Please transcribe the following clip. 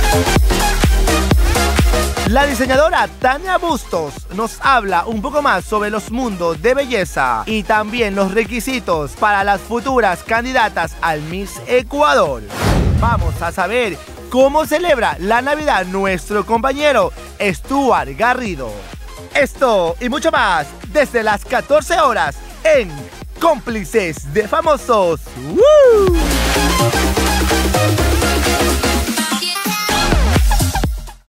La diseñadora Tania Bustos nos habla un poco más sobre los mundos de belleza y también los requisitos para las futuras candidatas al Miss Ecuador. Vamos a saber cómo celebra la Navidad nuestro compañero Stuart Garrido. Esto y mucho más desde las 14 horas en Cómplices de Famosos. ¡Woo!